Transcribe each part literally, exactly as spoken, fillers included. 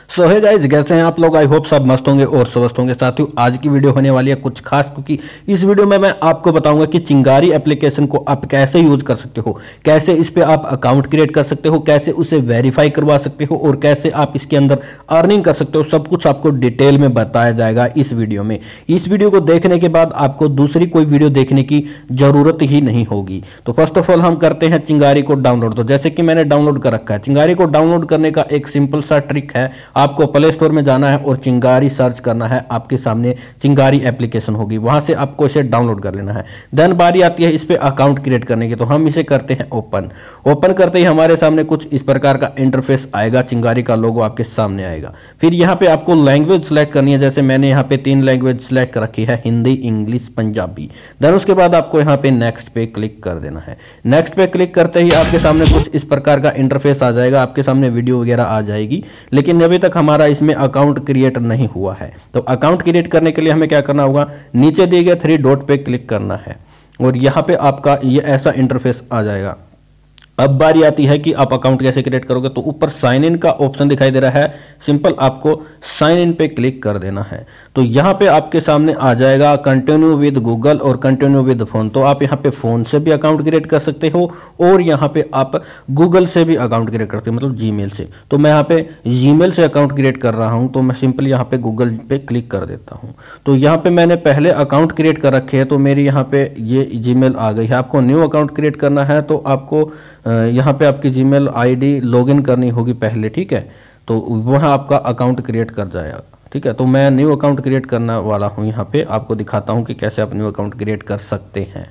सो है गाइस, कैसे हैं आप लोग। आई होप सब मस्त होंगे और स्वस्थ होंगे। साथियों, आज की वीडियो होने वाली है कुछ खास, क्योंकि इस वीडियो में मैं आपको बताऊंगा कि चिंगारी एप्लीकेशन को आप कैसे यूज कर सकते हो, कैसे इस पे आप अकाउंट क्रिएट कर सकते हो, कैसे उसे वेरीफाई करवा सकते हो और कैसे आप इसके अंदर अर्निंग कर सकते हो। सब कुछ आपको डिटेल में बताया जाएगा इस वीडियो में। इस वीडियो को देखने के बाद आपको दूसरी कोई वीडियो देखने की जरूरत ही नहीं होगी। तो फर्स्ट ऑफ ऑल हम करते हैं चिंगारी को डाउनलोड। तो जैसे कि मैंने डाउनलोड कर रखा है, चिंगारी को डाउनलोड करने का एक सिंपल सा ट्रिक है। आपको प्ले स्टोर में जाना है और चिंगारी सर्च करना है। आपके सामने चिंगारी एप्लीकेशन होगी, वहां से आपको इसे डाउनलोड कर लेना है। देन बारी आती है इस पे अकाउंट क्रिएट करने की। तो हम इसे करते हैं ओपन। ओपन करते ही हमारे सामने कुछ इस प्रकार का इंटरफेस आएगा। चिंगारी का लोगो आपके सामने आएगा। फिर यहाँ पे आपको लैंग्वेज सेलेक्ट करनी है। जैसे मैंने यहाँ पे तीन लैंग्वेज सेलेक्ट कर रखी है, हिंदी, इंग्लिश, पंजाबी। देन उसके बाद आपको यहाँ पे नेक्स्ट पे क्लिक कर देना है। नेक्स्ट पे क्लिक करते ही आपके सामने कुछ इस प्रकार का इंटरफेस आ जाएगा। आपके सामने वीडियो वगैरह आ जाएगी, लेकिन अभी तक हमारा इसमें अकाउंट क्रिएट नहीं हुआ है। तो अकाउंट क्रिएट करने के लिए हमें क्या करना होगा, नीचे दिए गए थ्री डॉट पे क्लिक करना है और यहाँ पे आपका ये ऐसा इंटरफेस आ जाएगा। अब बारी आती है कि आप अकाउंट कैसे क्रिएट करोगे। तो ऊपर साइन इन का ऑप्शन दिखाई दे रहा है, सिंपल आपको साइन इन पे क्लिक कर देना है। तो यहाँ पे आपके सामने आ जाएगा कंटिन्यू विद गूगल और कंटिन्यू विद फोन। तो आप यहाँ पे फोन से भी अकाउंट क्रिएट कर सकते हो और यहाँ पे आप गूगल से भी अकाउंट क्रिएट करते हो, मतलब जीमेल से। तो मैं यहाँ पे जीमेल से अकाउंट क्रिएट कर रहा हूँ, तो मैं सिंपल यहाँ पे गूगल पे क्लिक कर देता हूँ। तो यहाँ पे मैंने पहले अकाउंट क्रिएट कर रखे है, तो मेरी यहाँ पे ये जीमेल आ गई है। आपको न्यू अकाउंट क्रिएट करना है तो आपको यहाँ पे आपकी जीमेल आईडी लॉगिन करनी होगी पहले, ठीक है। तो वह आपका अकाउंट क्रिएट कर जाएगा, ठीक है। तो मैं न्यू अकाउंट क्रिएट करने वाला हूँ। यहाँ पे आपको दिखाता हूँ कि कैसे आप न्यू अकाउंट क्रिएट कर सकते हैं।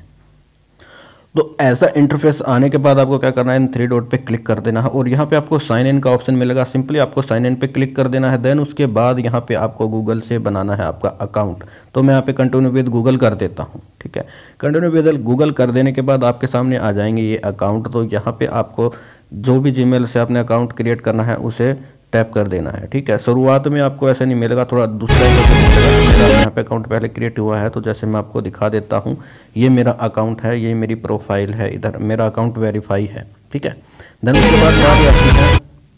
तो ऐसा इंटरफेस आने के बाद आपको क्या करना है, इन थ्री डॉट पे क्लिक कर देना है और यहाँ पे आपको साइन इन का ऑप्शन मिलेगा। सिंपली आपको साइन इन पे क्लिक कर देना है। देन उसके बाद यहाँ पे आपको गूगल से बनाना है आपका अकाउंट। तो मैं यहाँ पे कंटिन्यू विद गूगल कर देता हूँ, ठीक है। कंटिन्यू विद गूगल कर देने के बाद आपके सामने आ जाएंगे ये अकाउंट। तो यहाँ पे आपको जो भी जीमेल से आपने अकाउंट क्रिएट करना है उसे टैप कर देना है, ठीक है। शुरुआत में आपको ऐसा नहीं मिलेगा, थोड़ा दूसरा मिलेगा। यहाँ पे अकाउंट पहले क्रिएट हुआ है, तो जैसे मैं आपको दिखा देता हूँ, ये मेरा अकाउंट है, ये मेरी प्रोफाइल है, इधर मेरा अकाउंट वेरीफाई है, ठीक है। देन उसके बाद बात आती है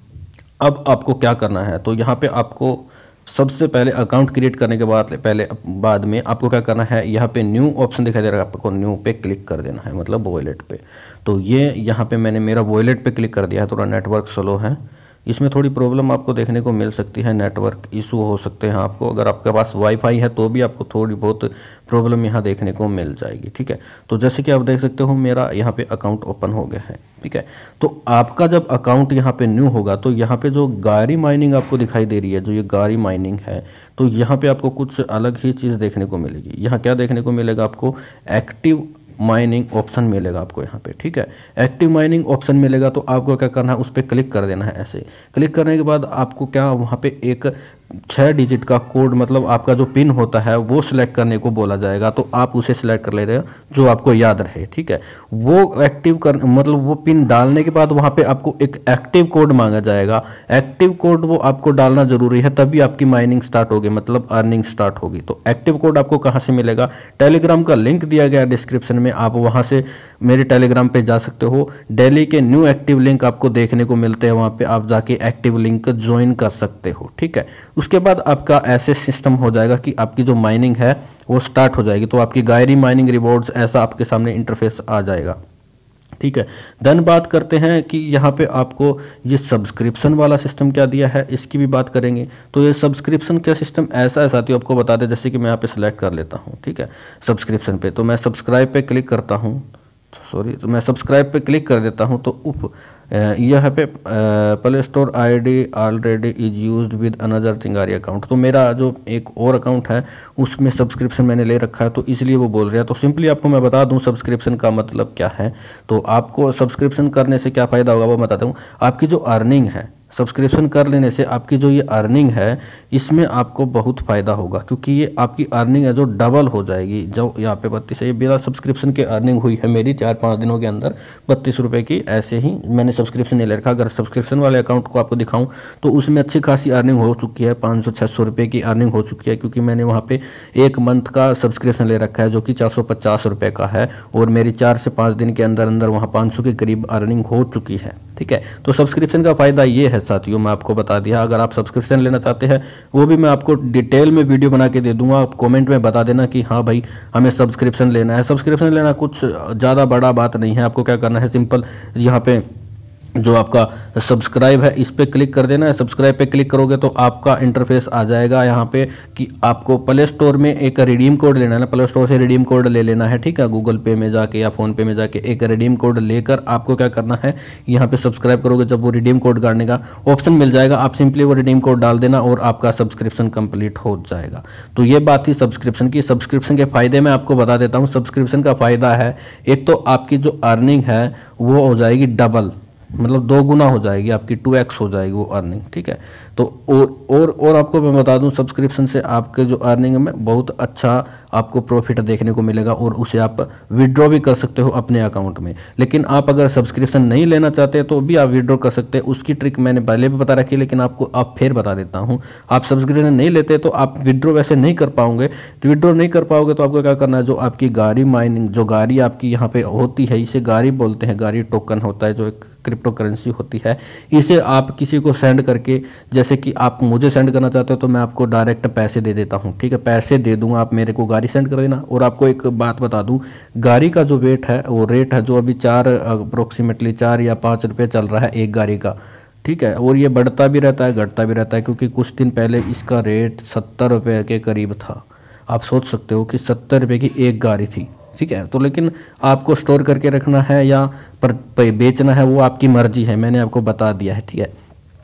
अब आपको क्या करना है। तो यहाँ पे आपको सबसे पहले अकाउंट क्रिएट करने के बाद पहले बाद में आपको क्या करना है, यहाँ पे न्यू ऑप्शन दिखाई दे रहा है, आपको न्यू पे क्लिक कर देना है, मतलब वॉलेट पे। तो ये यहाँ पे मैंने मेरा वॉलेट पे क्लिक कर दिया है। थोड़ा नेटवर्क स्लो है, इसमें थोड़ी प्रॉब्लम आपको देखने को मिल सकती है, नेटवर्क इशू हो सकते हैं आपको। अगर आपके पास वाईफाई है तो भी आपको थोड़ी बहुत प्रॉब्लम यहाँ देखने को मिल जाएगी, ठीक है। तो जैसे कि आप देख सकते हो मेरा यहाँ पे अकाउंट ओपन हो गया है, ठीक है। तो आपका जब अकाउंट यहाँ पे न्यू होगा तो यहाँ पे जो गारी माइनिंग आपको दिखाई दे रही है, जो ये गारी माइनिंग है, तो यहाँ पे आपको कुछ अलग ही चीज़ देखने को मिलेगी। यहाँ क्या देखने को मिलेगा, आपको एक्टिव माइनिंग ऑप्शन मिलेगा आपको यहाँ पे, ठीक है। एक्टिव माइनिंग ऑप्शन मिलेगा तो आपको क्या करना है, उस पर क्लिक कर देना है। ऐसे क्लिक करने के बाद आपको क्या वहाँ पे एक छः डिजिट का कोड, मतलब आपका जो पिन होता है वो सिलेक्ट करने को बोला जाएगा। तो आप उसे सिलेक्ट कर ले रहे हो जो आपको याद रहे, ठीक है। वो एक्टिव कर मतलब वो पिन डालने के बाद वहाँ पे आपको एक एक्टिव कोड मांगा जाएगा। एक्टिव कोड वो आपको डालना जरूरी है, तभी आपकी माइनिंग स्टार्ट होगी, मतलब अर्निंग स्टार्ट होगी। तो एक्टिव कोड आपको कहाँ से मिलेगा, टेलीग्राम का लिंक दिया गया डिस्क्रिप्शन में, आप वहाँ से मेरे टेलीग्राम पे जा सकते हो। डेली के न्यू एक्टिव लिंक आपको देखने को मिलते हैं, वहाँ पे आप जाके एक्टिव लिंक ज्वाइन कर सकते हो, ठीक है। उसके बाद आपका ऐसे सिस्टम हो जाएगा कि आपकी जो माइनिंग है वो स्टार्ट हो जाएगी। तो आपकी गायरी माइनिंग रिवॉर्ड्स ऐसा आपके सामने इंटरफेस आ जाएगा, ठीक है। देन बात करते हैं कि यहाँ पे आपको ये सब्सक्रिप्शन वाला सिस्टम क्या दिया है, इसकी भी बात करेंगे। तो ये सब्सक्रिप्शन का सिस्टम ऐसा है साथियों, आपको बता दें। जैसे कि मैं यहाँ पे सिलेक्ट कर लेता हूँ, ठीक है, सब्सक्रिप्शन पे। तो मैं सब्सक्राइब पे क्लिक करता हूँ, सॉरी, तो मैं सब्सक्राइब पे क्लिक कर देता हूँ। तो उप यहाँ पे play store ID already is used with another Chingari account. तो मेरा जो एक और अकाउंट है उसमें सब्सक्रिप्शन मैंने ले रखा है, तो इसलिए वो बोल रहा है। तो सिंपली आपको मैं बता दूं सब्सक्रिप्शन का मतलब क्या है। तो आपको सब्सक्रिप्शन करने से क्या फ़ायदा होगा वो बताता हूँ। आपकी जो अर्निंग है, सब्सक्रिप्शन कर लेने से आपकी जो ये अर्निंग है इसमें आपको बहुत फ़ायदा होगा, क्योंकि ये आपकी अर्निंग है जो डबल हो जाएगी। जो यहाँ पे बत्तीस है, ये बिना सब्सक्रिप्शन के अर्निंग हुई है मेरी चार पाँच दिनों के अंदर बत्तीस रुपये की। ऐसे ही मैंने सब्सक्रिप्शन नहीं ले रखा। अगर सब्सक्रिप्शन वाले अकाउंट को आपको दिखाऊं तो उसमें अच्छी खासी अर्निंग हो चुकी है, पाँच सौ छः सौ रुपये की अर्निंग हो चुकी है, क्योंकि मैंने वहाँ पे एक मंथ का सब्सक्रिप्शन ले रखा है जो कि चार सौ पचास रुपये का है, और मेरी चार से पाँच दिन के अंदर अंदर वहाँ पाँच सौ के करीब अर्निंग हो चुकी है, ठीक है। तो सब्सक्रिप्शन का फ़ायदा ये है साथियों, मैं आपको बता दिया। अगर आप सब्सक्रिप्शन लेना चाहते हैं वो भी मैं आपको डिटेल में वीडियो बना के दे दूंगा। आप कमेंट में बता देना कि हाँ भाई हमें सब्सक्रिप्शन लेना है। सब्सक्रिप्शन लेना कुछ ज़्यादा बड़ा बात नहीं है। आपको क्या करना है, सिंपल यहाँ पे जो आपका सब्सक्राइब है इस पे क्लिक कर देना है। सब्सक्राइब पे क्लिक करोगे तो आपका इंटरफेस आ जाएगा यहाँ पे कि आपको प्ले स्टोर में एक रिडीम कोड लेना है ना, प्ले स्टोर से रिडीम कोड ले लेना है, ठीक है। गूगल पे में जाके या फ़ोन पे में जाके एक रिडीम कोड लेकर आपको क्या करना है, यहाँ पे सब्सक्राइब करोगे जब वो रिडीम कोड करने का ऑप्शन मिल जाएगा, आप सिंपली वो रिडीम कोड डाल देना और आपका सब्सक्रिप्शन कंप्लीट हो जाएगा। तो ये बात थी सब्सक्रिप्शन की। सब्सक्रिप्शन के फ़ायदे मैं आपको बता देता हूँ। सब्सक्रिप्शन का फ़ायदा है, एक तो आपकी जो अर्निंग है वो हो जाएगी डबल, मतलब दो गुना हो जाएगी आपकी, टू एक्स हो जाएगी वो अर्निंग, ठीक है। तो और और और आपको मैं बता दूं सब्सक्रिप्शन से आपके जो अर्निंग में बहुत अच्छा आपको प्रॉफिट देखने को मिलेगा और उसे आप विड्रॉ भी कर सकते हो अपने अकाउंट में। लेकिन आप अगर सब्सक्रिप्शन नहीं लेना चाहते तो भी आप विड्रॉ कर सकते हैं। उसकी ट्रिक मैंने पहले भी बता रखी है, लेकिन आपको अब फिर बता देता हूँ। आप सब्सक्रिप्शन नहीं लेते तो आप विड्रॉ वैसे नहीं कर पाओगे। विड्रॉ नहीं कर पाओगे तो आपको क्या करना है, जो आपकी गाड़ी माइनिंग, जो गाड़ी आपकी यहाँ पे होती है, इसे गाड़ी बोलते हैं, गाड़ी टोकन होता है जो एक क्रिप्टो करेंसी होती है, इसे आप किसी को सेंड करके, जैसे कि आप मुझे सेंड करना चाहते हो तो मैं आपको डायरेक्ट पैसे दे देता हूँ, ठीक है। पैसे दे दूंगा, आप मेरे को गाड़ी सेंड कर देना। और आपको एक बात बता दूं, गाड़ी का जो वेट है वो रेट है जो अभी चार अप्रोक्सीमेटली चार या पाँच रुपये चल रहा है एक गाड़ी का, ठीक है। और ये बढ़ता भी रहता है घटता भी रहता है, क्योंकि कुछ दिन पहले इसका रेट सत्तर रुपये के करीब था। आप सोच सकते हो कि सत्तर रुपये की एक गाड़ी थी, ठीक है। तो लेकिन आपको स्टोर करके रखना है या पर, पर बेचना है वो आपकी मर्जी है, मैंने आपको बता दिया है, ठीक है।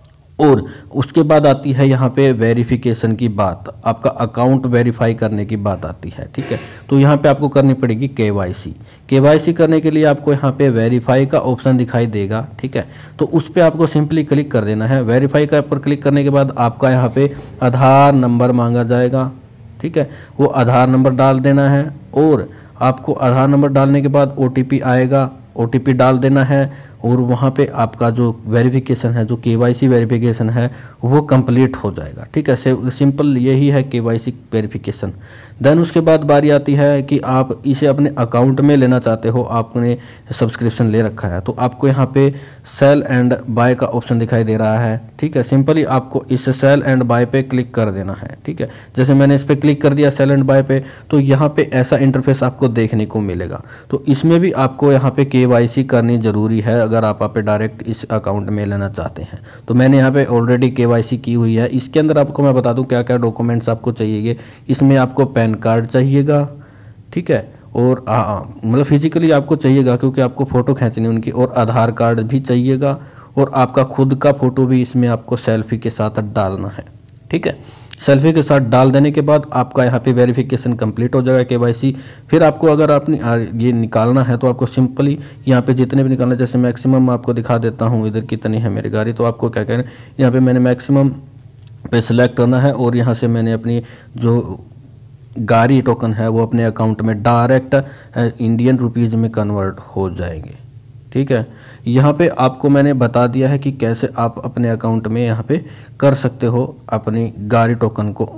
और उसके बाद आती है यहाँ पे वेरिफिकेशन की बात, आपका अकाउंट वेरीफाई करने की बात आती है, ठीक है। तो यहाँ पे आपको करनी पड़ेगी केवाईसी। केवाईसी करने के लिए आपको यहाँ पे वेरीफाई का ऑप्शन दिखाई देगा, ठीक है। तो उस पर आपको सिंपली क्लिक कर देना है। वेरीफाई का पर क्लिक करने के बाद आपका यहाँ पे आधार नंबर मांगा जाएगा, ठीक है। वो आधार नंबर डाल देना है और आपको आधार नंबर डालने के बाद ओ टी पी आएगा, ओ टी पी डाल देना है और वहाँ पे आपका जो वेरिफिकेशन है, जो केवाईसी वेरिफिकेशन है वो कंप्लीट हो जाएगा, ठीक है। सिंपल यही है केवाईसी वेरिफिकेशन। देन उसके बाद बारी आती है कि आप इसे अपने अकाउंट में लेना चाहते हो, आपने सब्सक्रिप्शन ले रखा है तो आपको यहाँ पे सेल एंड बाय का ऑप्शन दिखाई दे रहा है, ठीक है। सिंपली आपको इस सेल एंड बाय पे क्लिक कर देना है, ठीक है। जैसे मैंने इस पर क्लिक कर दिया सेल एंड बाय पे, तो यहाँ पे ऐसा इंटरफेस आपको देखने को मिलेगा। तो इसमें भी आपको यहाँ पे केवाईसी करनी ज़रूरी है अगर आप आप डायरेक्ट इस अकाउंट में लेना चाहते हैं। तो मैंने यहाँ पे ऑलरेडी केवाईसी की हुई है। इसके अंदर आपको मैं बता दूं क्या क्या डॉक्यूमेंट्स आपको चाहिए। इसमें आपको पैन कार्ड चाहिएगा, ठीक है। और मतलब फिजिकली आपको चाहिएगा क्योंकि आपको फ़ोटो खींचनी उनकी, और आधार कार्ड भी चाहिएगा और आपका खुद का फ़ोटो भी इसमें आपको सेल्फी के साथ डालना है, ठीक है। सेल्फी के साथ डाल देने के बाद आपका यहाँ पे वेरिफिकेशन कंप्लीट हो जाएगा केवाईसी। फिर आपको अगर आपने ये निकालना है तो आपको सिंपली यहाँ पे जितने भी निकालना है, जैसे मैक्सिमम आपको दिखा देता हूँ इधर कितनी है मेरी गाड़ी। तो आपको क्या कहना है, यहाँ पे मैंने मैक्सिमम पे सिलेक्ट करना है और यहाँ से मैंने अपनी जो गाड़ी टोकन है वो अपने अकाउंट में डायरेक्ट इंडियन रुपीज़ में कन्वर्ट हो जाएंगे, ठीक है। यहाँ पे आपको मैंने बता दिया है कि कैसे आप अपने अकाउंट में यहाँ पे कर सकते हो अपनी गाड़ी टोकन को,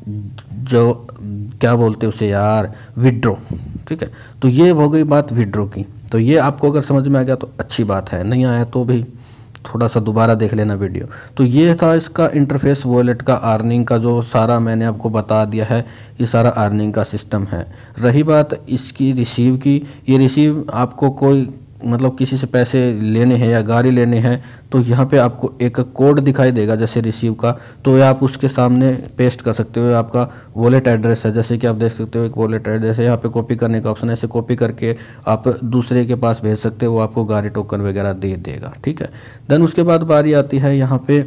जो क्या बोलते हैं उसे यार, विड्रॉ, ठीक है। तो ये हो गई बात विड्रॉ की। तो ये आपको अगर समझ में आ गया तो अच्छी बात है, नहीं आया तो भी थोड़ा सा दोबारा देख लेना वीडियो। तो ये था इसका इंटरफेस, वॉलेट का अर्निंग का जो सारा मैंने आपको बता दिया है, ये सारा अर्निंग का सिस्टम है। रही बात इसकी रिसीव की, ये रिसीव आपको कोई मतलब किसी से पैसे लेने हैं या गाड़ी लेने हैं तो यहाँ पे आपको एक कोड दिखाई देगा जैसे रिसीव का, तो ये आप उसके सामने पेस्ट कर सकते हो। आपका वॉलेट एड्रेस है, जैसे कि आप देख सकते हो एक वॉलेट एड्रेस है, यहाँ पे कॉपी करने का ऑप्शन है, ऐसे कॉपी करके आप दूसरे के पास भेज सकते हो, वो आपको गाड़ी टोकन वगैरह दे देगा, ठीक है। देन उसके बाद बारी आती है यहाँ पे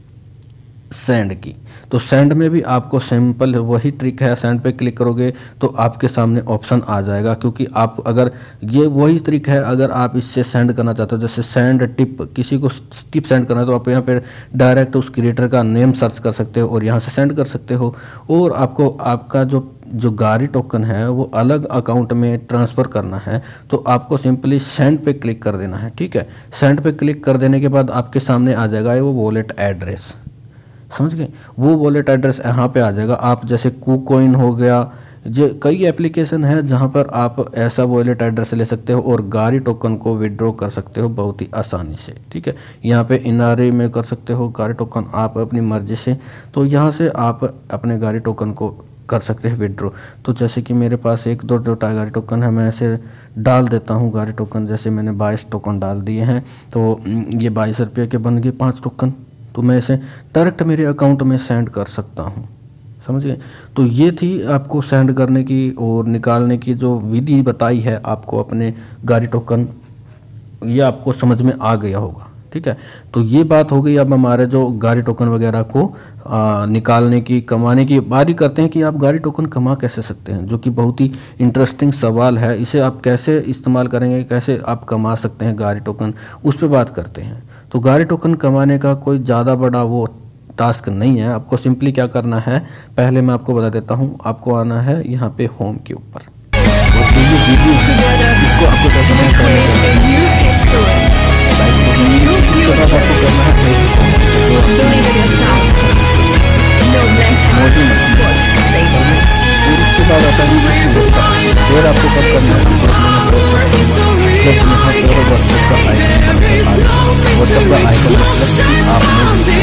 सेंड की। तो सेंड में भी आपको सिंपल वही ट्रिक है, सेंड पे क्लिक करोगे तो आपके सामने ऑप्शन आ जाएगा, क्योंकि आप अगर ये वही ट्रिक है, अगर आप इससे सेंड करना चाहते हो, जैसे सेंड टिप, किसी को टिप सेंड करना है तो आप यहाँ पे डायरेक्ट उस क्रिएटर का नेम सर्च कर सकते हो और यहाँ से सेंड कर सकते हो। और आपको आपका जो जो गाड़ी टोकन है वो अलग अकाउंट में ट्रांसफ़र करना है तो आपको सिंपली सेंड पे क्लिक कर देना है, ठीक है। सेंड पे क्लिक कर देने के बाद आपके सामने आ जाएगा वो वॉलेट एड्रेस, समझ गए। वो वॉलेट एड्रेस यहाँ पे आ जाएगा। आप जैसे कूकॉइन हो गया जो कई एप्लीकेशन है जहां पर आप ऐसा वॉलेट एड्रेस ले सकते हो और गाड़ी टोकन को विड्रॉ कर सकते हो बहुत ही आसानी से। ठीक है, यहाँ पे इनारे में कर सकते हो गाड़ी टोकन आप अपनी मर्जी से। तो यहाँ से आप अपने गाड़ी टोकन को कर सकते हैं विड्रॉ। तो जैसे कि मेरे पास एक दो जो गाड़ी टोकन है मैं ऐसे डाल देता हूँ गाड़ी टोकन। जैसे मैंने बाईस टोकन डाल दिए हैं तो ये बाईस रुपये के बन गए पाँच टोकन। तो मैं इसे डायरेक्ट मेरे अकाउंट में सेंड कर सकता हूँ, समझ गए। तो ये थी आपको सेंड करने की और निकालने की जो विधि बताई है आपको अपने गाड़ी टोकन, ये आपको समझ में आ गया होगा। ठीक है, तो ये बात हो गई। अब हमारे जो गाड़ी टोकन वगैरह को आ, निकालने की, कमाने की बारी करते हैं कि आप गाड़ी टोकन कमा कैसे सकते हैं, जो कि बहुत ही इंटरेस्टिंग सवाल है। इसे आप कैसे इस्तेमाल करेंगे, कैसे आप कमा सकते हैं गाड़ी टोकन, उस पर बात करते हैं। तो गाड़ी टोकन कमाने का कोई ज़्यादा बड़ा वो टास्क नहीं है। आपको सिंपली क्या करना है, पहले मैं आपको बता देता हूँ। आपको आना है यहाँ पे होम के ऊपर, उसके बाद आता है फिर आपको कब करना है, जब यहाँ पर व्हाट्सएप का आइकन व्हाट्सएप का आइकन मतलब आपने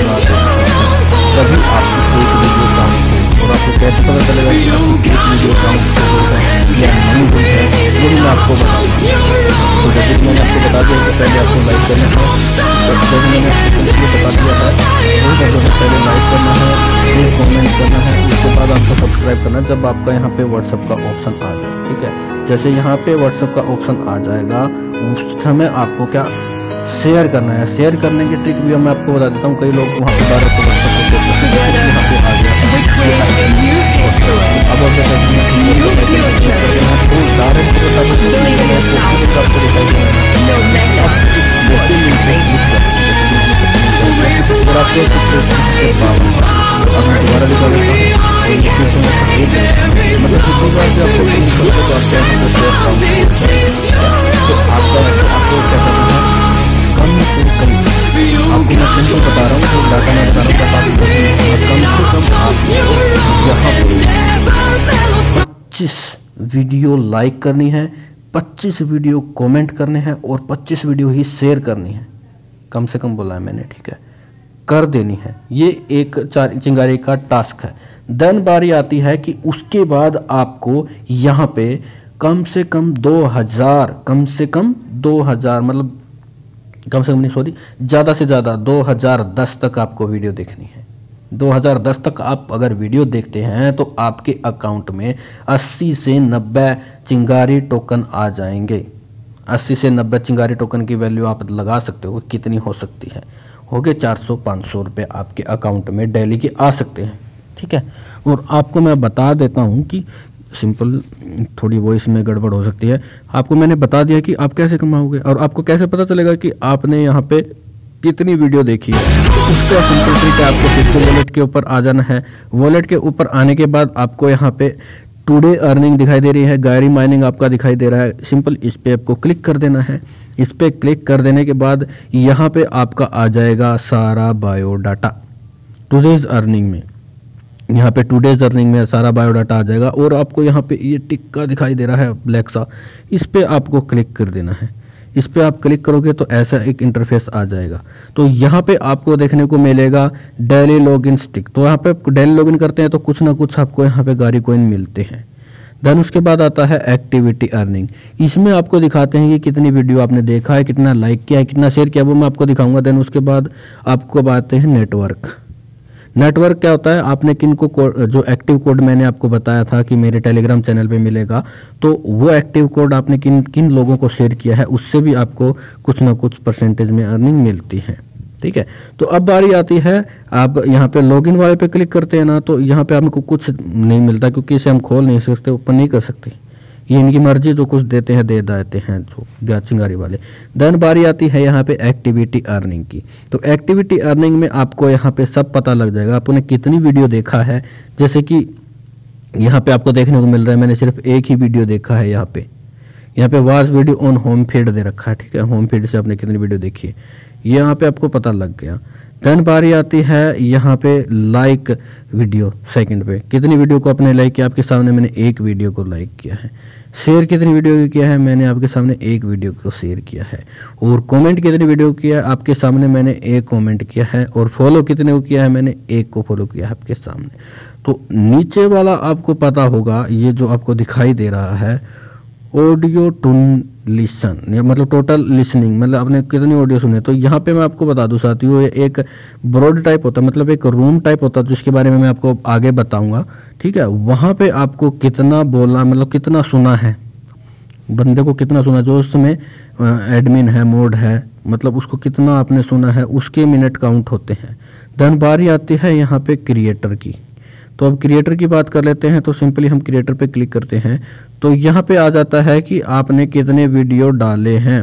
तभी आपकी एक वीडियो काउंट और आपको कैसे पता चलेगा कि आपकी एक वीडियो काउंट या नहीं हुई है, ये मैं आपको बताऊंगा। तो जैसे कि मैंने आपको बता दिया कि पहले आपको लाइक करना है, तो जैसे मैंने आपको बता दिया था वो जैसे पहले लाइक करना है, फिर कमेंट करना है, उसके बाद आपको सब्सक्राइब करना जब आपका यहाँ पे व्हाट्सएप का ऑप्शन आ जाए। ठीक है, जैसे यहाँ पे व्हाट्सएप का ऑप्शन आ जाएगा उस समय आपको क्या शेयर करना है। शेयर करने की ट्रिक भी मैं आपको बता देता हूँ। कई लोग वहाँ पे डायरेक्ट व्हाट्सएप पे यहाँ पे आ गया अब दोबारा दिखा देता हूँ मतलब कितनी बार से आपको तो आपका आपको क्या करना है, कम से कम आपको मैं सिंपल बता रहा हूँ, जो डाटा मैं बता रहा हूँ कम से कम आपको यहाँ पर पच्चीस वीडियो लाइक करनी है, पच्चीस वीडियो कमेंट करने हैं और पच्चीस वीडियो ही शेयर करनी है। कम से कम बोला है मैंने, ठीक है, कर देनी है। ये एक चार चिंगारी का टास्क है। देन बारी आती है कि उसके बाद आपको यहाँ पे कम से कम दो हज़ार कम से कम दो हज़ार मतलब कम से कम नहीं सॉरी ज़्यादा से ज़्यादा दो हज़ार दस तक आपको वीडियो देखनी है। दो हज़ार दस तक आप अगर वीडियो देखते हैं तो आपके अकाउंट में अस्सी से नब्बे चिंगारी टोकन आ जाएंगे। अस्सी से नब्बे चिंगारी टोकन की वैल्यू आप लगा सकते हो कितनी हो सकती है, हो गए चार सौ पाँच सौ रुपये आपके अकाउंट में डेली के आ सकते हैं। ठीक है, और आपको मैं बता देता हूँ कि सिंपल, थोड़ी वॉइस में गड़बड़ हो सकती है। आपको मैंने बता दिया कि आप कैसे कमाओगे और आपको कैसे पता चलेगा कि आपने यहाँ पे कितनी वीडियो देखी है। उसका सिंपल ट्रिक है, आपको फिर से वॉलेट के ऊपर आ जाना है। वॉलेट के ऊपर आने के बाद आपको यहाँ पे टुडे अर्निंग दिखाई दे रही है, गायरी माइनिंग आपका दिखाई दे रहा है। सिंपल इस पर आपको क्लिक कर देना है। इस पर क्लिक कर देने के बाद यहाँ पे आपका आ जाएगा सारा बायोडाटा टुडेज अर्निंग में। यहाँ पे टुडेज अर्निंग में सारा बायोडाटा आ जाएगा और आपको यहाँ पे ये टिक्का दिखाई दे रहा है ब्लैक सा, इस पे आपको क्लिक कर देना है। इस पे आप क्लिक करोगे तो ऐसा एक इंटरफेस आ जाएगा। तो यहाँ पे आपको देखने को मिलेगा डेली लॉगिन स्टिक। तो यहाँ पे डेली लॉगिन करते हैं तो कुछ ना कुछ आपको यहाँ पे गाड़ी कॉइन मिलते हैं। देन उसके बाद आता है एक्टिविटी अर्निंग। इसमें आपको दिखाते हैं कि कितनी वीडियो आपने देखा है, कितना लाइक किया है, कितना शेयर किया, वो मैं आपको दिखाऊंगा। देन उसके बाद आपको आते हैं नेटवर्क। नेटवर्क क्या होता है, आपने किन को जो एक्टिव कोड मैंने आपको बताया था कि मेरे टेलीग्राम चैनल पे मिलेगा, तो वो एक्टिव कोड आपने किन किन लोगों को शेयर किया है उससे भी आपको कुछ ना कुछ परसेंटेज में अर्निंग मिलती है। ठीक है, तो अब बारी आती है, आप यहाँ पे लॉगिन वाले पे क्लिक करते हैं ना, तो यहाँ पे आपको कुछ नहीं मिलता क्योंकि इसे हम खोल नहीं सकते, ओपन नहीं कर सकते। ये इनकी मर्जी, जो कुछ देते हैं दे देते हैं जो चिंगारी वाले। देन बारी आती है यहाँ पे एक्टिविटी अर्निंग की। तो एक्टिविटी अर्निंग में आपको यहाँ पे सब पता लग जाएगा आपने कितनी वीडियो देखा है। जैसे कि यहाँ पे आपको देखने को मिल रहा है मैंने सिर्फ एक ही वीडियो देखा है। यहाँ पे यहाँ पे watch video on home feed दे रखा है। ठीक है, होम फीड से आपने कितनी वीडियो देखी है ये यहाँ पे आपको पता लग गया। देन बारी आती है यहाँ पे लाइक वीडियो सेकंड पे, कितनी वीडियो को आपने लाइक किया, आपके सामने मैंने एक वीडियो को लाइक किया है। शेयर कितनी वीडियो को किया है, मैंने आपके सामने एक वीडियो को शेयर किया है। और कमेंट कितनी वीडियो को किया है, आपके सामने मैंने एक कमेंट किया है। और फॉलो कितने को किया है, मैंने एक को फॉलो किया है आपके सामने। तो नीचे वाला आपको पता होगा, ये जो आपको दिखाई दे रहा है ऑडियो टून लिसन, मतलब टोटल लिसनिंग, मतलब आपने कितनी ऑडियो सुने। तो यहाँ पे मैं आपको बता दूं साथियों, ये एक ब्रॉड टाइप होता है, मतलब एक रूम टाइप होता है जिसके बारे में मैं आपको आगे बताऊंगा। ठीक है, वहाँ पे आपको कितना बोला, मतलब कितना सुना है, बंदे को कितना सुना, जो उसमें एडमिन है, मोड है, मतलब उसको कितना आपने सुना है, उसके मिनट काउंट होते हैं। देन बारी आती है यहाँ पे क्रिएटर की। तो अब क्रिएटर की बात कर लेते हैं। तो सिंपली हम क्रिएटर पे क्लिक करते हैं तो यहाँ पे आ जाता है कि आपने कितने वीडियो डाले हैं,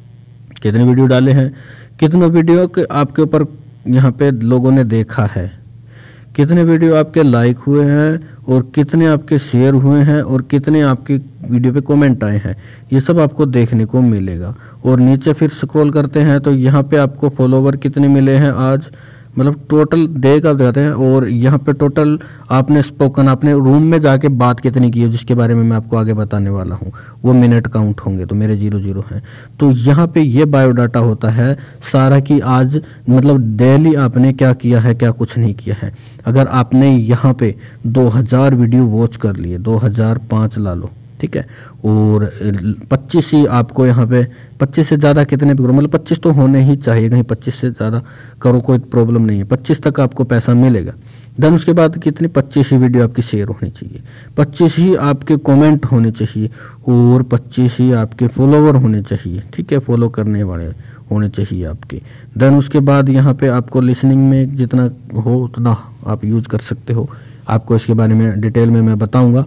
कितने वीडियो डाले हैं, कितने वीडियो के आपके ऊपर यहाँ पे लोगों ने देखा है, कितने वीडियो आपके लाइक हुए हैं, और कितने आपके शेयर हुए हैं, और कितने आपके वीडियो पे कमेंट आए हैं। ये सब आपको देखने को मिलेगा। और नीचे फिर स्क्रॉल करते हैं तो यहाँ पे आपको फॉलोवर कितने मिले हैं आज, मतलब टोटल डे का दिखाते हैं। और यहाँ पे टोटल आपने स्पोकन, आपने रूम में जाके बात कितनी की है, जिसके बारे में मैं आपको आगे बताने वाला हूँ, वो मिनट काउंट होंगे। तो मेरे जीरो जीरो हैं। तो यहाँ पे ये बायोडाटा होता है सारा कि आज मतलब डेली आपने क्या किया है, क्या कुछ नहीं किया है। अगर आपने यहाँ पे दो हज़ार वीडियो वॉच कर लिए, दो हज़ार पाँच ला लो, ठीक है, और पच्चीस ही आपको यहाँ पे, पच्चीस से ज़्यादा कितने भी करो, मतलब पच्चीस तो होने ही चाहिए, कहीं पच्चीस से ज़्यादा करो कोई प्रॉब्लम नहीं है, पच्चीस तक आपको पैसा मिलेगा। देन उसके बाद कितनी, पच्चीस ही वीडियो आपकी शेयर होनी चाहिए, पच्चीस ही आपके कमेंट होने चाहिए, और पच्चीस ही आपके फॉलोवर होने चाहिए। ठीक है, फॉलो करने वाले होने चाहिए आपके। देन उसके बाद यहाँ पे आपको लिसनिंग में जितना हो उतना आप यूज़ कर सकते हो, आपको इसके बारे में डिटेल में मैं बताऊँगा।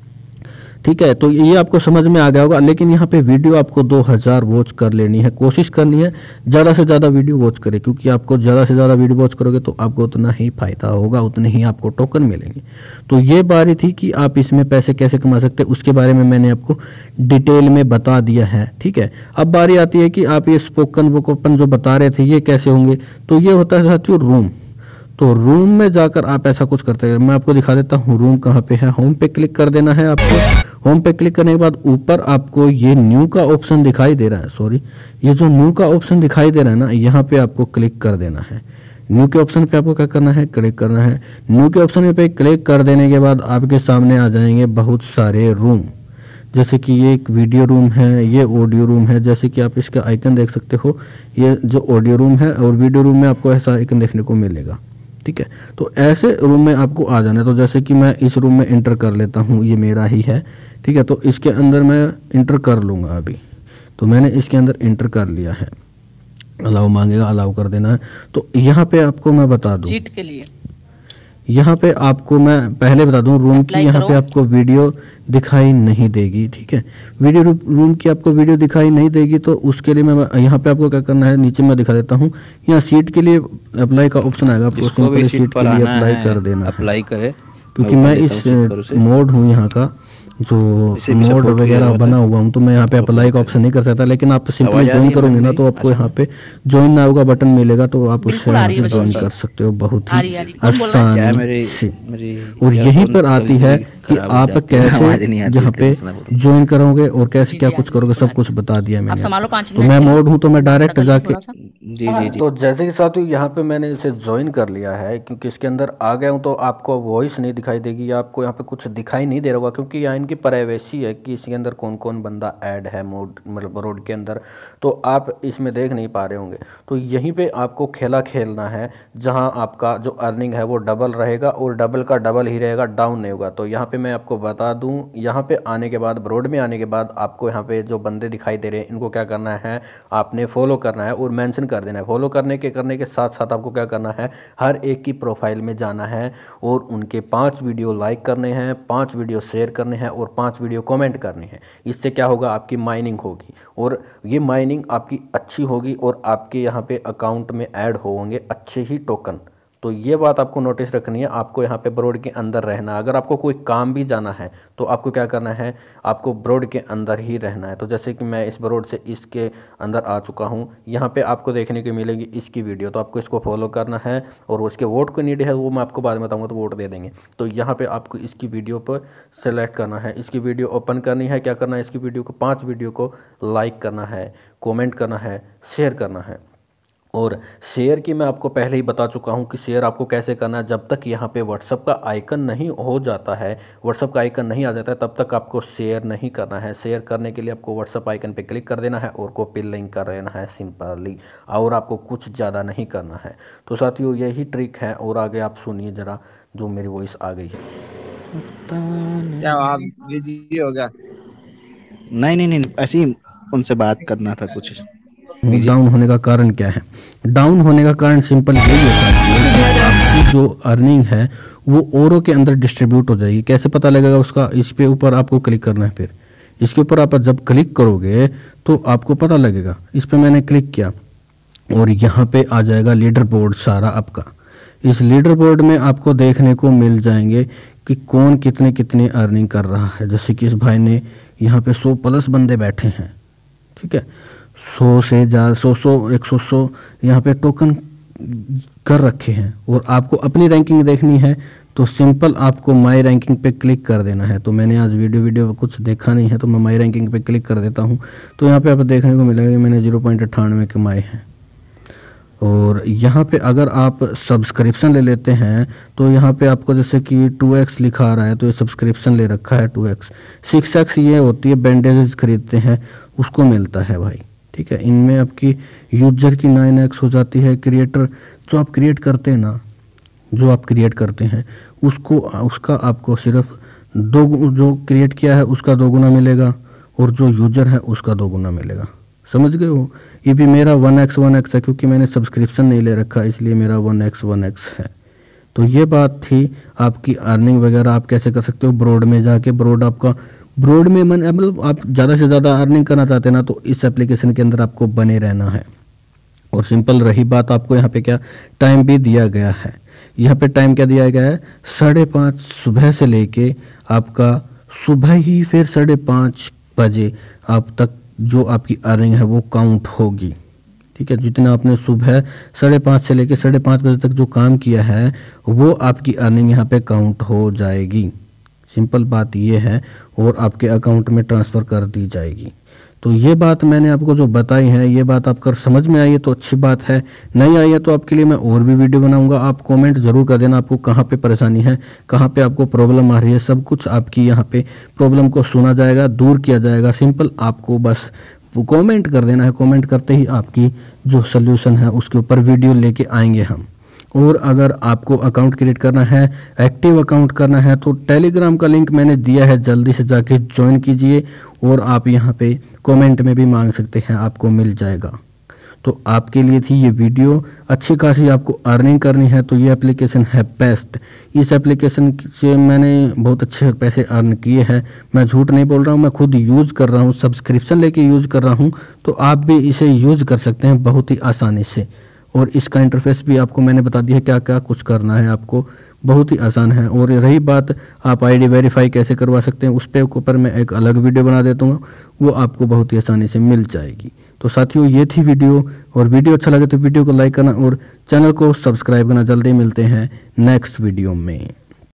ठीक है, तो ये आपको समझ में आ गया होगा। लेकिन यहाँ पे वीडियो आपको दो हज़ार वॉच कर लेनी है, कोशिश करनी है ज़्यादा से ज़्यादा वीडियो वॉच करें, क्योंकि आपको ज़्यादा से ज़्यादा वीडियो वॉच करोगे तो आपको उतना ही फ़ायदा होगा, उतने ही आपको टोकन मिलेंगे। तो ये बारी थी कि आप इसमें पैसे कैसे कमा सकते हैं, उसके बारे में मैंने आपको डिटेल में बता दिया है। ठीक है, अब बारी आती है कि आप ये स्पोकन वोकन जो बता रहे थे ये कैसे होंगे। तो ये होता है साथियों रूम। तो रूम में जाकर आप ऐसा कुछ करते हैं, मैं आपको दिखा देता हूँ रूम कहाँ पे है। होम पे क्लिक कर देना है आपको। होम पे क्लिक करने के बाद ऊपर आपको ये न्यू का ऑप्शन दिखाई दे रहा है, सॉरी ये जो न्यू का ऑप्शन दिखाई दे रहा है ना, यहाँ पे आपको क्लिक कर देना है। न्यू के ऑप्शन पे आपको क्या करना है, क्लिक करना है। न्यू के ऑप्शन पे क्लिक कर देने के बाद आपके सामने आ जाएंगे बहुत सारे रूम, जैसे कि ये एक वीडियो रूम है, ये ऑडियो रूम है, जैसे कि आप इसका आइकन देख सकते हो। ये जो ऑडियो रूम है और वीडियो रूम में आपको ऐसा आइकन देखने को मिलेगा। ठीक है, तो ऐसे रूम में आपको आ जाना है। तो जैसे कि मैं इस रूम में इंटर कर लेता हूँ, ये मेरा ही है। ठीक है, तो इसके अंदर मैं इंटर कर लूँगा अभी। तो मैंने इसके अंदर इंटर कर लिया है, अलाउ मांगेगा, अलाउ कर देना है। तो यहाँ पे आपको मैं बता दूँ, सीट के लिए यहाँ पे आपको मैं पहले बता दूं रूम की, यहाँ पे आपको वीडियो दिखाई नहीं देगी। ठीक है, वीडियो रूम की आपको वीडियो दिखाई नहीं देगी। तो उसके लिए मैं यहाँ पे आपको क्या करना है, नीचे मैं दिखा देता हूँ। यहाँ सीट के लिए अप्लाई का ऑप्शन आएगा, आपको सिंपली सीट के लिए अप्लाई कर देना है, अप्लाई करे। क्योंकि मैं इस मोड हूँ यहाँ का, जो मोड वगैरह बना हुआ हूँ, तो मैं यहाँ पे अप्लाई का ऑप्शन नहीं कर सकता। लेकिन आप सिंपली ज्वाइन करोगे ना तो आपको यहाँ पे ज्वाइन नाउ का बटन मिलेगा, तो आप उससे ज्वाइन कर सकते हो बहुत ही आसानी से। और यहीं पर आती है कि आप कैसे यहाँ पे ज्वाइन करोगे और कैसे क्या कुछ करोगे, सब कुछ बता दिया मैंने। तो मैं मोड हूँ तो मैं डायरेक्ट जाके जी जी जी तो जैसे कि साथियों यहाँ पे मैंने इसे ज्वाइन कर लिया है, क्योंकि इसके अंदर आ गया हूँ। तो आपको वॉइस नहीं दिखाई देगी, या आपको यहाँ पे कुछ दिखाई नहीं दे रहा होगा, क्योंकि यहाँ इनकी प्राइवेसी है कि इसके अंदर कौन कौन बंदा ऐड है मोड, मतलब रोड के अंदर। तो आप इसमें देख नहीं पा रहे होंगे। तो यहीं पे आपको खेला खेलना है, जहाँ आपका जो अर्निंग है वो डबल रहेगा, और डबल का डबल ही रहेगा, डाउन नहीं होगा। तो यहाँ पे मैं आपको बता दूँ, यहाँ पे आने के बाद, ब्रॉड में आने के बाद आपको यहाँ पे जो बंदे दिखाई दे रहे हैं, इनको क्या करना है, आपने फॉलो करना है और मेंशन कर देना है। फॉलो करने के करने के साथ साथ आपको क्या करना है, हर एक की प्रोफाइल में जाना है और उनके पांच वीडियो लाइक करने हैं, पांच वीडियो शेयर करने हैं और पांच वीडियो कमेंट करने हैं। इससे क्या होगा, आपकी माइनिंग होगी, और ये माइनिंग आपकी अच्छी होगी, और आपके यहाँ पे अकाउंट में ऐड होंगे अच्छे ही टोकन। तो ये बात आपको नोटिस रखनी है, आपको यहाँ पे ब्रॉड के अंदर रहना है। अगर आपको कोई काम भी जाना है तो आपको क्या करना है, आपको ब्रॉड के अंदर ही रहना है। तो जैसे कि मैं इस ब्रॉड से इसके अंदर आ चुका हूँ, यहाँ पे आपको देखने को मिलेगी इसकी वीडियो, तो आपको इसको फॉलो करना है। और उसके वोट को नीड है वो मैं आपको बाद में बताऊँगा, तो वोट दे देंगे। तो यहाँ पर आपको इसकी वीडियो पर सेलेक्ट करना है, इसकी वीडियो ओपन करनी है। क्या करना है, इसकी वीडियो को पाँच वीडियो को लाइक करना है, कॉमेंट करना है, शेयर करना है। और शेयर की मैं आपको पहले ही बता चुका हूं कि शेयर आपको कैसे करना है। जब तक यहां पे व्हाट्सअप का आइकन नहीं हो जाता है, व्हाट्सअप का आइकन नहीं आ जाता है, तब तक आपको शेयर नहीं करना है। शेयर करने के लिए आपको व्हाट्सअप आइकन पे क्लिक कर देना है और कॉपी लिंक कर देना है सिंपली, और आपको कुछ ज़्यादा नहीं करना है। तो साथियों यही ट्रिक है, और आगे आप सुनिए ज़रा, जो मेरी वॉइस आ गई है। क्या आप बिजी हो गया? नहीं नहीं नहीं, ऐसे ही उनसे बात करना था कुछ। डाउन होने का कारण क्या है? डाउन होने का कारण सिंपल यही है, आपकी जो अर्निंग है वो औरों के अंदर डिस्ट्रीब्यूट हो जाएगी। कैसे पता लगेगा उसका? इस पे ऊपर आपको क्लिक करना है, फिर इसके ऊपर आप जब क्लिक करोगे तो आपको पता लगेगा। इस पे मैंने क्लिक किया और यहाँ पे आ जाएगा लीडर बोर्ड सारा आपका। इस लीडर बोर्ड में आपको देखने को मिल जाएंगे कि कौन कितने कितने अर्निंग कर रहा है। जैसे कि इस भाई ने यहाँ पे सौ प्लस बंदे बैठे हैं, ठीक है, सौ से ज़्यादा, सौ सौ एक सौ सौ यहाँ पे टोकन कर रखे हैं। और आपको अपनी रैंकिंग देखनी है तो सिंपल आपको माई रैंकिंग पे क्लिक कर देना है। तो मैंने आज वीडियो वीडियो कुछ देखा नहीं है, तो मैं माई रैंकिंग पे क्लिक कर देता हूँ। तो यहाँ पे आप देखने को मिलेगा कि मैंने जीरो पॉइंट अट्ठानवे कमाए हैं। और यहाँ पे अगर आप सब्सक्रिप्शन ले लेते हैं तो यहाँ पे आपको जैसे कि टू एक्स लिखा आ रहा है, तो ये सब्सक्रिप्शन ले रखा है टू एक्स। सिक्स एक्स ये होती है बैंडेजेस खरीदते हैं उसको मिलता है भाई, ठीक है। इनमें आपकी यूजर की नाइन एक्स हो जाती है। क्रिएटर जो आप क्रिएट करते हैं ना, जो आप क्रिएट करते हैं उसको उसका आपको सिर्फ दो, जो क्रिएट किया है उसका दो गुना मिलेगा, और जो यूजर है उसका दो गुना मिलेगा। समझ गए हो? ये भी मेरा वन एक्स वन एक्स है, क्योंकि मैंने सब्सक्रिप्शन नहीं ले रखा, इसलिए मेरा वन एक्स वन एक्स है। तो ये बात थी आपकी अर्निंग वगैरह आप कैसे कर सकते हो। ब्रॉड में जाके, ब्रॉड आपका ब्रॉड में मन मतलब आप ज़्यादा से ज़्यादा अर्निंग करना चाहते हैं ना, तो इस एप्लीकेशन के अंदर आपको बने रहना है। और सिंपल रही बात, आपको यहाँ पे क्या टाइम भी दिया गया है। यहाँ पे टाइम क्या दिया गया है, साढ़े पाँच सुबह से लेके आपका सुबह ही फिर साढ़े पाँच बजे आप तक जो आपकी अर्निंग है वो काउंट होगी, ठीक है। जितना आपने सुबह साढ़े पाँच से लेकर साढ़े पाँच बजे तक जो काम किया है वो आपकी अर्निंग यहाँ पे काउंट हो जाएगी। सिंपल बात ये है, और आपके अकाउंट में ट्रांसफ़र कर दी जाएगी। तो ये बात मैंने आपको जो बताई है, ये बात आपको समझ में आई है तो अच्छी बात है, नहीं आई है तो आपके लिए मैं और भी वीडियो बनाऊंगा। आप कमेंट ज़रूर कर देना आपको कहाँ पे परेशानी है, कहाँ पे आपको प्रॉब्लम आ रही है। सब कुछ आपकी यहाँ पे प्रॉब्लम को सुना जाएगा, दूर किया जाएगा। सिंपल आपको बस कमेंट कर देना है। कमेंट करते ही आपकी जो सोल्यूशन है उसके ऊपर वीडियो लेके आएंगे हम। और अगर आपको अकाउंट क्रिएट करना है, एक्टिव अकाउंट करना है, तो टेलीग्राम का लिंक मैंने दिया है, जल्दी से जाके ज्वाइन कीजिए। और आप यहाँ पे कमेंट में भी मांग सकते हैं, आपको मिल जाएगा। तो आपके लिए थी ये वीडियो। अच्छी खासी आपको अर्निंग करनी है तो ये एप्लीकेशन है बेस्ट। इस एप्लीकेशन से मैंने बहुत अच्छे पैसे अर्न किए हैं, मैं झूठ नहीं बोल रहा हूँ, मैं खुद यूज़ कर रहा हूँ, सब्सक्रिप्शन लेके यूज़ कर रहा हूँ। तो आप भी इसे यूज़ कर सकते हैं बहुत ही आसानी से। और इसका इंटरफेस भी आपको मैंने बता दिया है, क्या क्या कुछ करना है आपको, बहुत ही आसान है। और रही बात आप आईडी वेरीफाई कैसे करवा सकते हैं, उस पे ऊपर मैं एक अलग वीडियो बना देता हूँ, वो आपको बहुत ही आसानी से मिल जाएगी। तो साथियों ये थी वीडियो, और वीडियो अच्छा लगे तो वीडियो को लाइक करना और चैनल को सब्सक्राइब करना। जल्दी मिलते हैं नेक्स्ट वीडियो में।